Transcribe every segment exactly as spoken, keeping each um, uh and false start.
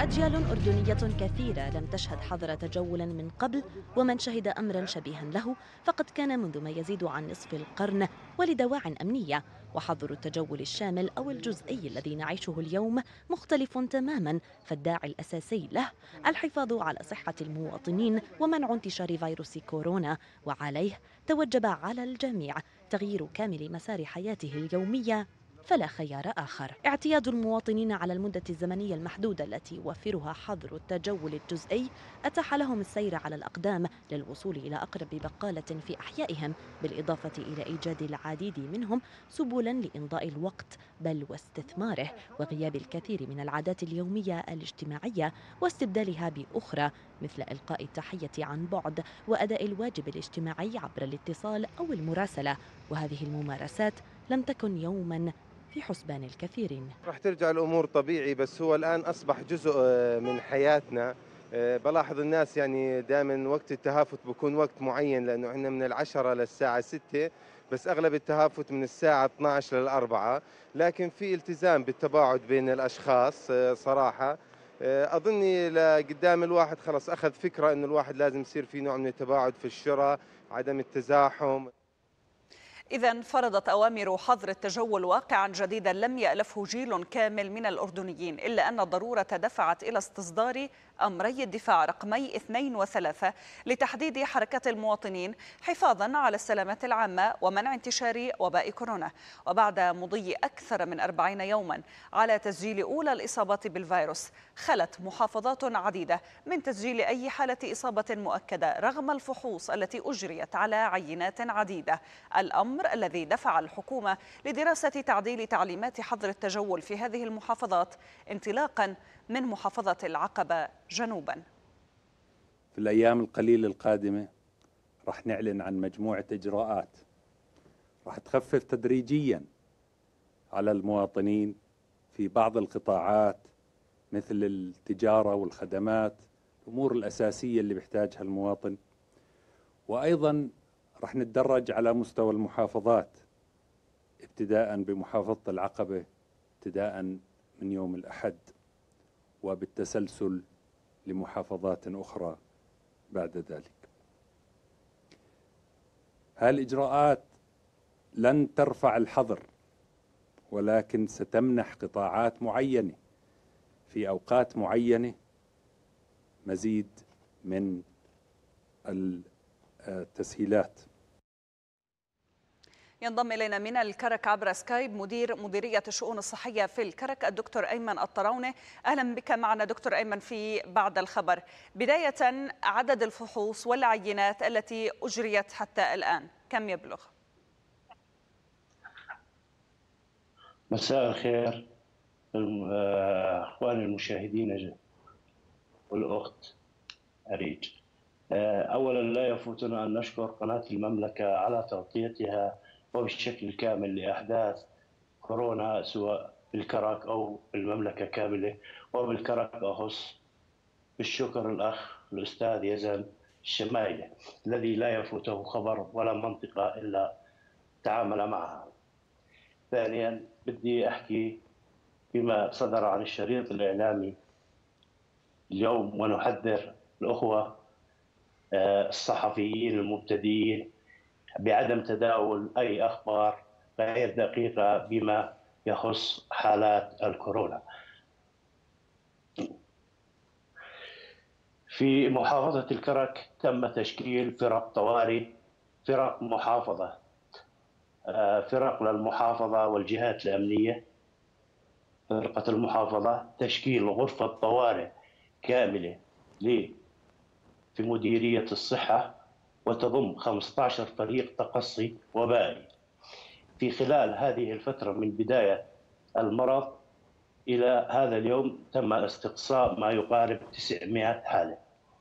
أجيال أردنية كثيرة لم تشهد حظر تجول من قبل، ومن شهد أمرا شبيها له فقد كان منذ ما يزيد عن نصف القرن ولدواع أمنية. وحظر التجول الشامل أو الجزئي الذي نعيشه اليوم مختلف تماما، فالداعي الأساسي له الحفاظ على صحة المواطنين ومنع انتشار فيروس كورونا، وعليه توجب على الجميع تغيير كامل مسار حياته اليومية، فلا خيار آخر. اعتياد المواطنين على المدة الزمنية المحدودة التي يوفرها حظر التجول الجزئي أتاح لهم السير على الأقدام للوصول إلى أقرب بقالة في أحيائهم، بالإضافة إلى إيجاد العديد منهم سبلا لإمضاء الوقت بل واستثماره، وغياب الكثير من العادات اليومية الاجتماعية واستبدالها بأخرى مثل إلقاء التحية عن بعد وأداء الواجب الاجتماعي عبر الاتصال أو المراسلة. وهذه الممارسات لم تكن يوما في حسبان الكثيرين. راح ترجع الأمور طبيعي، بس هو الآن أصبح جزء من حياتنا. بلاحظ الناس يعني دائما وقت التهافت بكون وقت معين، لأنه احنا من العشرة للساعة ستة، بس أغلب التهافت من الساعة اثني عشر للأربعة، لكن في التزام بالتباعد بين الأشخاص صراحة. أظني لقدام الواحد خلص أخذ فكرة أنه الواحد لازم يصير في نوع من التباعد في الشراء، عدم التزاحم. إذن فرضت أوامر حظر التجول واقعا جديدا لم يألفه جيل كامل من الأردنيين، إلا أن الضرورة دفعت إلى استصدار أمري الدفاع رقمي اثنين وثلاثة لتحديد حركة المواطنين حفاظا على السلامة العامة ومنع انتشار وباء كورونا. وبعد مضي أكثر من أربعين يوما على تسجيل أولى الإصابات بالفيروس، خلت محافظات عديدة من تسجيل أي حالة إصابة مؤكدة رغم الفحوص التي أجريت على عينات عديدة، الأمر الذي دفع الحكومة لدراسة تعديل تعليمات حظر التجول في هذه المحافظات انطلاقا من محافظة العقبة جنوبا. في الأيام القليلة القادمة رح نعلن عن مجموعة إجراءات رح تخفف تدريجيا على المواطنين في بعض القطاعات مثل التجارة والخدمات، الأمور الأساسية اللي بيحتاجها المواطن. وأيضا رح نتدرج على مستوى المحافظات ابتداء بمحافظة العقبة ابتداء من يوم الأحد، وبالتسلسل لمحافظات أخرى بعد ذلك. هالإجراءات لن ترفع الحظر، ولكن ستمنح قطاعات معينة في أوقات معينة مزيد من التسهيلات. ينضم إلينا من الكرك عبر سكايب مدير مديرية الشؤون الصحية في الكرك الدكتور أيمن الطراونة. أهلا بك معنا دكتور أيمن في بعد الخبر. بداية، عدد الفحوص والعينات التي أجريت حتى الآن كم يبلغ؟ مساء الخير أخواني المشاهدين والأخت أريج. أولا لا يفوتنا أن نشكر قناة المملكة على تغطيتها وبالشكل كامل لأحداث كورونا سواء بالكرك أو المملكة كاملة، وبالكرك أخص بالشكر الأخ الأستاذ يزن الشمايلة الذي لا يفوته خبر ولا منطقة إلا تعامل معها. ثانيا بدي أحكي بما صدر عن الشريط الإعلامي اليوم، ونحذر الأخوة الصحفيين المبتدئين بعدم تداول أي أخبار غير دقيقة بما يخص حالات الكورونا. في محافظة الكرك تم تشكيل فرق طوارئ، فرق محافظة، فرق للمحافظة والجهات الأمنية. فرقة المحافظة تشكيل غرفة طوارئ كاملة في مديرية الصحة، وتضم خمسة عشر فريق تقصي وبائي. في خلال هذه الفترة من بداية المرض إلى هذا اليوم تم استقصاء ما يقارب تسعمائة حالة،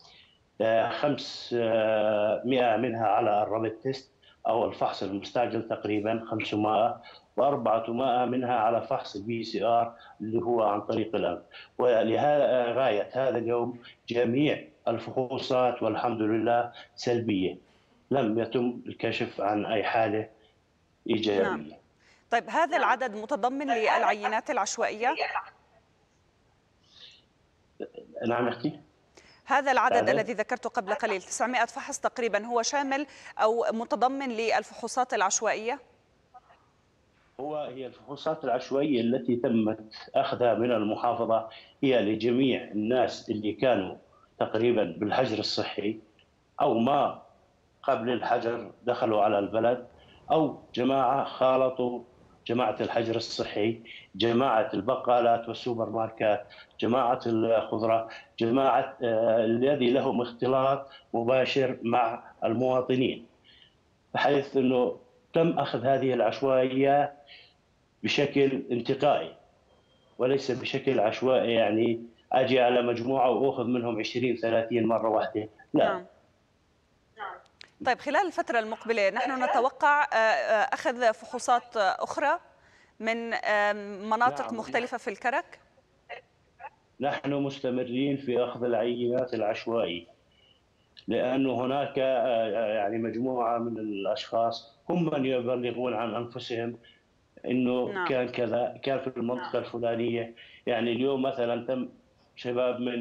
خمسمائة منها على الرابيد تيست أو الفحص المستعجل تقريبا خمسمائة، وأربعمائة منها على فحص البي سي آر اللي هو عن طريق الأنف. ولغاية هذا اليوم جميع الفحوصات والحمد لله سلبية، لم يتم الكشف عن أي حالة إيجابية. نعم. طيب هذا العدد متضمن للعينات العشوائية؟ نعم اختي. هذا العدد هذا؟ الذي ذكرته قبل قليل تسعمائة فحص تقريبا هو شامل أو متضمن للفحوصات العشوائية؟ هو هي الفحوصات العشوائية التي تمت أخذها من المحافظة هي لجميع الناس اللي كانوا تقريبا بالحجر الصحي أو ما قبل الحجر دخلوا على البلد، أو جماعة خالطوا جماعة الحجر الصحي، جماعة البقالات والسوبر ماركات، جماعة الخضرة، جماعة الذي لهم اختلاط مباشر مع المواطنين، بحيث أنه تم أخذ هذه العشوائية بشكل انتقائي وليس بشكل عشوائي، يعني أجي على مجموعة وأخذ منهم عشرين ثلاثين مرة واحدة، لا. نعم. طيب خلال الفترة المقبلة نحن نتوقع أخذ فحوصات أخرى من مناطق نعم. مختلفة في الكرك؟ نحن مستمرين في أخذ العينات العشوائية، لأنه هناك يعني مجموعة من الأشخاص هم من يبلغون عن أنفسهم إنه نعم. كان كذا، كان في المنطقة الفلانية. يعني اليوم مثلا تم شباب من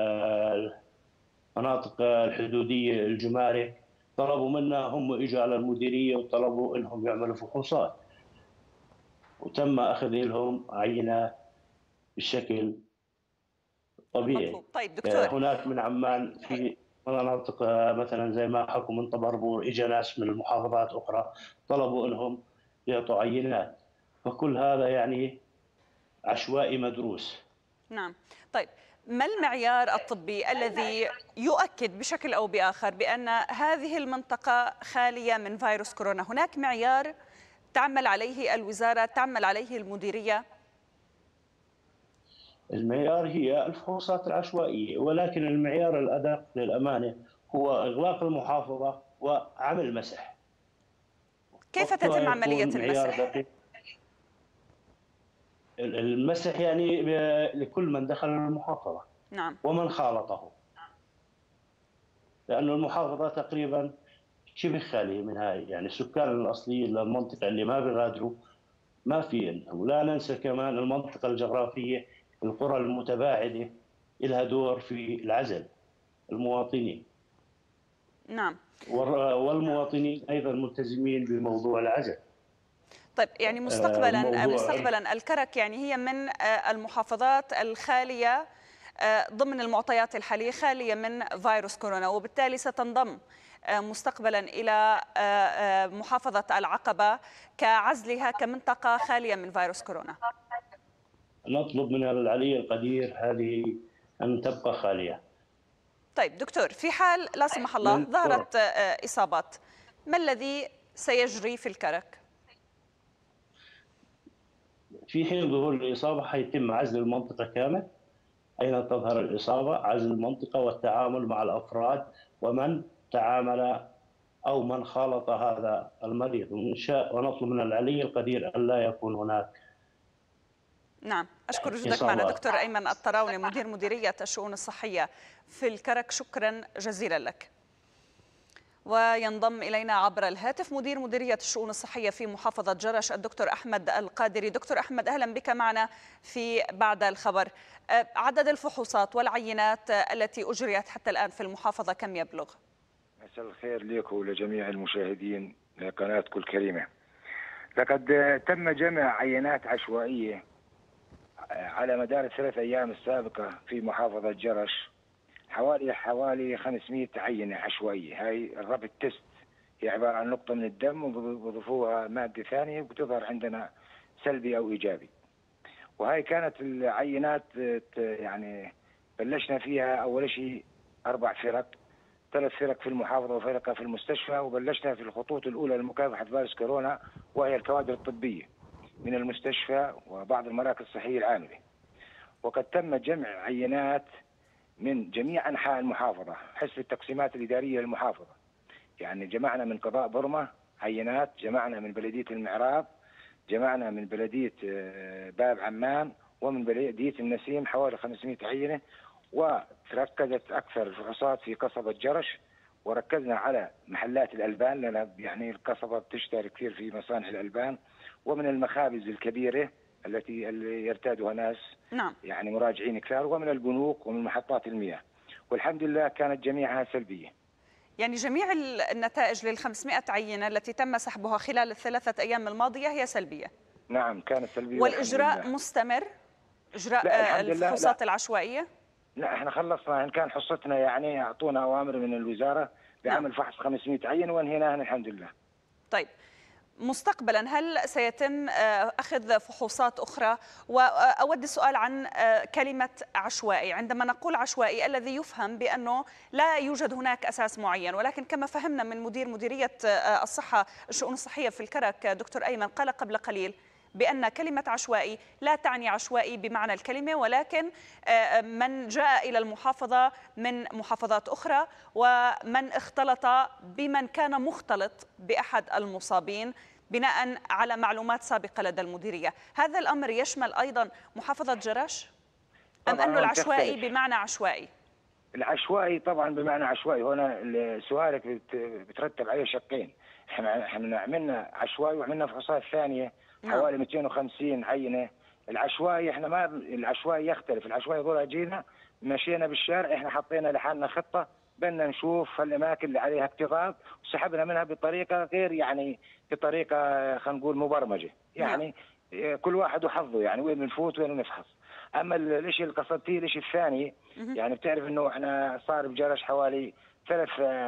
مناطق الحدودية الجمارك طلبوا منا، هم اجوا على المديرية وطلبوا انهم يعملوا فحوصات، وتم اخذ لهم عينات بشكل طبيعي. مطلوب. طيب دكتور، هناك من عمان في مناطق مثلا زي ما حكوا من طبربور اجى ناس من المحافظات اخرى طلبوا انهم يعطوا عينات، فكل هذا يعني عشوائي مدروس. نعم. طيب ما المعيار الطبي الذي يؤكد بشكل أو بآخر بأن هذه المنطقة خالية من فيروس كورونا؟ هناك معيار تعمل عليه الوزارة، تعمل عليه المديرية؟ المعيار هي الفحوصات العشوائية، ولكن المعيار الأدق للأمانة هو إغلاق المحافظة وعمل مسح. كيف تتم عملية المسح؟ المسح يعني لكل من دخل المحافظة. نعم. ومن خالطه، لأن المحافظة تقريبا شبه خالية من هاي، يعني السكان الأصليين للمنطقة اللي ما بيغادروا ما في. ولا ننسى كمان المنطقة الجغرافية، القرى المتباعدة لها دور في العزل المواطنين. نعم. والمواطنين أيضا ملتزمين بموضوع العزل. طيب يعني مستقبلا مستقبلا الكرك يعني هي من المحافظات الخالية ضمن المعطيات الحالية، خالية من فيروس كورونا، وبالتالي ستنضم مستقبلا إلى محافظة العقبة كعزلها كمنطقة خالية من فيروس كورونا. نطلب من العلي القدير هذه أن تبقى خالية. طيب دكتور، في حال لا سمح الله ظهرت إصابات، ما الذي سيجري في الكرك؟ في حين ظهور الإصابة حيتم عزل المنطقة كامل. أين تظهر الإصابة عزل المنطقة والتعامل مع الأفراد ومن تعامل أو من خالط هذا المريض، ونشاء ونطلب من العلي القدير أن لا يكون هناك. نعم، أشكر وجودك معنا دكتور أيمن الطراوني مدير مديرية الشؤون الصحية في الكرك، شكرا جزيلا لك. وينضم إلينا عبر الهاتف مدير مديرية الشؤون الصحية في محافظة جرش الدكتور أحمد القادري. دكتور أحمد، أهلا بك معنا في بعد الخبر. عدد الفحوصات والعينات التي أجريت حتى الآن في المحافظة كم يبلغ؟ مساء الخير لك ولجميع المشاهدين لقناتكم الكريمة. لقد تم جمع عينات عشوائية على مدار الثلاث أيام السابقة في محافظة جرش، حوالي حوالي خمسمئة عينة عشوائية. هاي الرابد تيست، هي عبارة عن نقطة من الدم وبضيفوها مادة ثانية وبتظهر عندنا سلبي أو إيجابي. وهي كانت العينات يعني بلشنا فيها أول شيء أربع فرق، ثلاث فرق في المحافظة وفرقة في المستشفى، وبلشنا في الخطوط الأولى لمكافحة فيروس كورونا وهي الكوادر الطبية من المستشفى وبعض المراكز الصحية العاملة. وقد تم جمع عينات من جميع أنحاء المحافظة حسب التقسيمات الإدارية للمحافظة. يعني جمعنا من قضاء برمة عينات، جمعنا من بلدية المعراب، جمعنا من بلدية باب عمان، ومن بلدية النسيم حوالي خمسمئة عينة. وتركزت أكثر الفحوصات في قصبة جرش، وركزنا على محلات الألبان لأن يعني القصبة بتشتهر كثير في مصانع الألبان، ومن المخابز الكبيرة التي اللي يرتادها ناس نعم. يعني مراجعين كثار، ومن البنوك ومن محطات المياه، والحمد لله كانت جميعها سلبية. يعني جميع النتائج لل خمسمائة عينة التي تم سحبها خلال الثلاثة أيام الماضية هي سلبية؟ نعم كانت سلبية. والإجراء مستمر؟ إجراء الفحوصات لا. العشوائية؟ لا احنا خلصنا، إن كان حصتنا يعني أعطونا أوامر من الوزارة بعمل نعم. فحص خمسمائة عين وانهيناها الحمد لله. طيب مستقبلا هل سيتم أخذ فحوصات أخرى؟ وأود السؤال عن كلمة عشوائي. عندما نقول عشوائي الذي يفهم بأنه لا يوجد هناك أساس معين، ولكن كما فهمنا من مدير مديرية الصحة الشؤون الصحية في الكرك دكتور أيمن قال قبل قليل بأن كلمة عشوائي لا تعني عشوائي بمعنى الكلمة، ولكن من جاء إلى المحافظة من محافظات أخرى ومن اختلط بمن كان مختلط بأحد المصابين بناء على معلومات سابقة لدى المديرية. هذا الأمر يشمل أيضا محافظة جرش أم أنه العشوائي بمعنى عشوائي؟ العشوائي طبعا بمعنى عشوائي. هنا سؤالك بترتب عليه شقين. احنا احنا عملنا عشوائي وعملنا فحوصات ثانيه حوالي مئتين وخمسين عينه. العشوائي احنا ما العشوائي يختلف. العشوائي يقول جينا مشينا بالشارع، احنا حطينا لحالنا خطه بدنا نشوف الاماكن اللي عليها اكتظاظ وسحبنا منها بطريقه غير يعني بطريقه خلينا نقول مبرمجه، يعني نعم. كل واحد وحظه يعني وين بنفوت وين بنفحص. اما الشيء اللي قصدتيه الشيء الثاني يعني بتعرف انه احنا صار بجرش حوالي ثلاث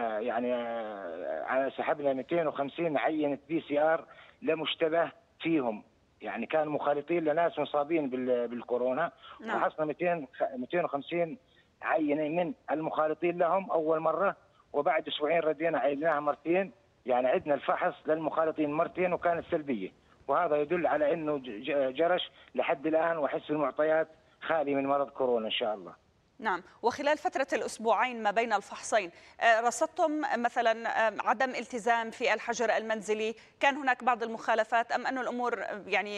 يعني سحبنا مئتين وخمسين عينه بي سي ار لمشتبه فيهم، يعني كانوا مخالطين لناس مصابين بالكورونا. نعم. وحصلنا مئتين وخمسين عينه من المخالطين لهم اول مره، وبعد اسبوعين ردينا عيدناها مرتين، يعني عدنا الفحص للمخالطين مرتين وكانت سلبيه، وهذا يدل على انه جرش لحد الان وحس المعطيات خالي من مرض كورونا ان شاء الله. نعم. وخلال فترة الأسبوعين ما بين الفحصين رصدتم مثلا عدم التزام في الحجر المنزلي؟ كان هناك بعض المخالفات أم أن الأمور يعني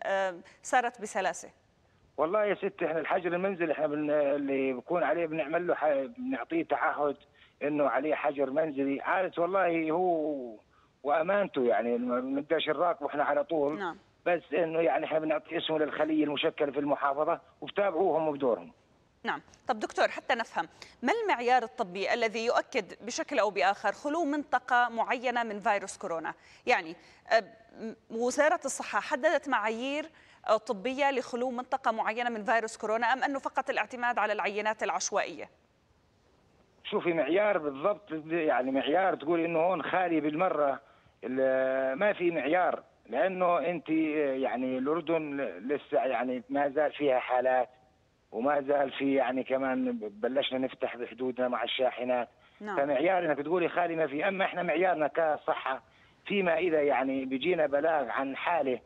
سارت بسلاسة؟ والله يا ست احنا الحجر المنزلي احنا اللي بكون عليه بنعمل له بنعطيه تعهد انه عليه حجر منزلي، عارف والله هو وامانته يعني ما بنقدرش نراقبه احنا على طول. نعم. بس انه يعني احنا بنعطي اسمه للخليه المشكله في المحافظه وبتابعوهم بدورهم. نعم. طب دكتور حتى نفهم ما المعيار الطبي الذي يؤكد بشكل أو بآخر خلو منطقة معينة من فيروس كورونا؟ يعني وزارة الصحة حددت معايير طبية لخلو منطقة معينة من فيروس كورونا أم أنه فقط الاعتماد على العينات العشوائية؟ شوفي معيار بالضبط، يعني معيار تقول إنه هون خالي بالمرة، ما في معيار، لأنه أنت يعني الأردن لسه يعني ما زال فيها حالات وما زال في يعني كمان بلشنا نفتح بحدودنا مع الشاحنات. نعم. فمعيار انك تقولي خالي ما في، اما احنا معيارنا كصحه فيما اذا يعني بيجينا بلاغ عن حاله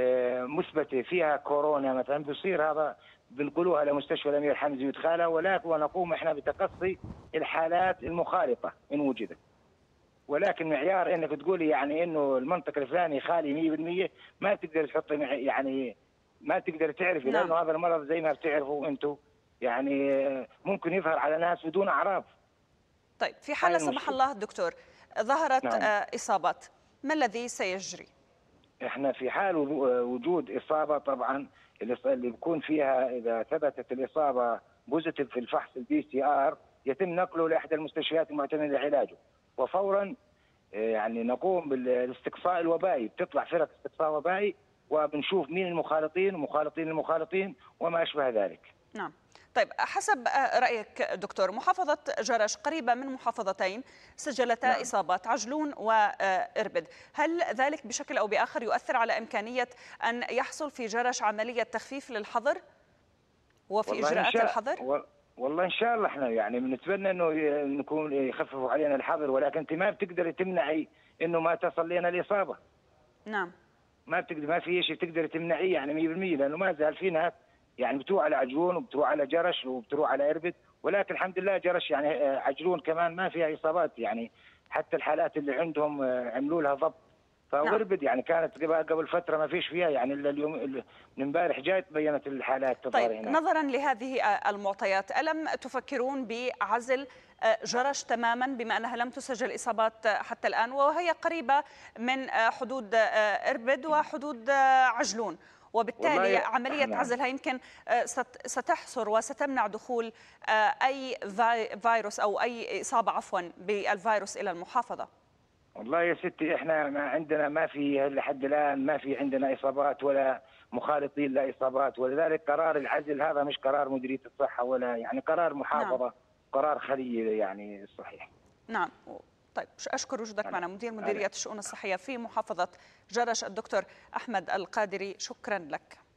مثبته فيها كورونا مثلا بصير هذا بنقلوها لمستشفى الامير حمزه ويدخلها، ولكن ونقوم احنا بتقصي الحالات المخالطه ان وجدت. ولكن معيار انك تقولي يعني انه المنطقه الفلانيه خالي مئة بالمئة ما تقدر تحطي يعني ما تقدر تعرفي. نعم. لانه هذا المرض زي ما بتعرفوا انتم يعني ممكن يظهر على ناس بدون اعراض. طيب في حاله سمح الله دكتور ظهرت نعم. اصابات، ما الذي سيجري؟ احنا في حال وجود اصابه طبعا اللي بيكون فيها اذا ثبتت الاصابه بوزيتيف في الفحص البي سي ار يتم نقله لاحدى المستشفيات المعتمده لعلاجه، وفورا يعني نقوم بالاستقصاء الوبائي، بتطلع فرق استقصاء وبائي وبنشوف مين المخالطين ومخالطين المخالطين وما أشبه ذلك. نعم. طيب حسب رأيك دكتور، محافظة جرش قريبة من محافظتين سجلتا نعم. إصابات عجلون وإربد، هل ذلك بشكل أو بآخر يؤثر على إمكانية أن يحصل في جرش عملية تخفيف للحظر وفي إجراءات الحظر؟ و... والله إن شاء الله احنا يعني بنتمنى إنه نكون يخففوا علينا الحظر، ولكن أنت ما بتقدري تمنعي إنه ما تصل لنا الإصابة. نعم. ما بتقدر ما في شيء تقدر تمنعيه يعني مئة بالمئة، لانه ما زال في ناس يعني بتروح على عجلون وبتروح على جرش وبتروح على اربد، ولكن الحمد لله جرش يعني عجلون كمان ما فيها اصابات، يعني حتى الحالات اللي عندهم عملوا لها ضبط. فاربد يعني كانت قبل فتره ما فيش فيها يعني الا اليوم من امبارح جاء تبينت الحالات تظهر. طيب هنا. نظرا لهذه المعطيات الم تفكرون بعزل جرش تماما بما انها لم تسجل اصابات حتى الان وهي قريبه من حدود اربد وحدود عجلون، وبالتالي عملية عزلها يمكن ستحصر وستمنع دخول أي فيروس أو أي إصابة عفوا بالفيروس إلى المحافظة. والله يا ستي احنا ما عندنا ما في لحد الآن ما في عندنا إصابات ولا مخالطين لإصابات، ولذلك قرار العزل هذا مش قرار مديرية الصحة ولا يعني قرار محافظة. نعم. قرار خلية يعني صحيح. نعم. طيب أشكر وجودك معنا مدير مديرية الشؤون الصحية في محافظة جرش الدكتور أحمد القادري، شكرا لك.